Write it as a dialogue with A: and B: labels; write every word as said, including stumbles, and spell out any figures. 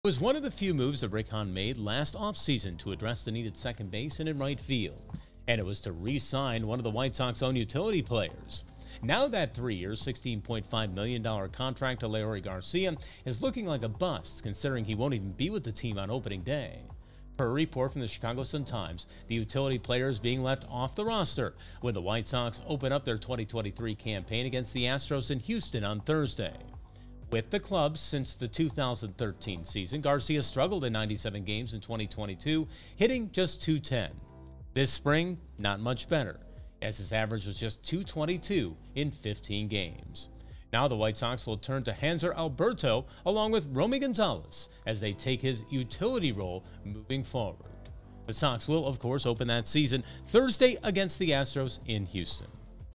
A: It was one of the few moves that Rick Hahn made last offseason to address the needed second base and in right field, and it was to re-sign one of the White Sox own utility players. Now that three-year, sixteen point five million dollars contract to Leury Garcia is looking like a bust, considering he won't even be with the team on opening day. Per a report from the Chicago Sun-Times, the utility player is being left off the roster when the White Sox open up their twenty twenty-three campaign against the Astros in Houston on Thursday. With the club since the two thousand thirteen season, Garcia struggled in ninety-seven games in twenty twenty-two, hitting just two ten. This spring, not much better, as his average was just two twenty-two in fifteen games. Now the White Sox will turn to Hanser Alberto along with Romy Gonzalez as they take his utility role moving forward. The Sox will, of course, open that season Thursday against the Astros in Houston.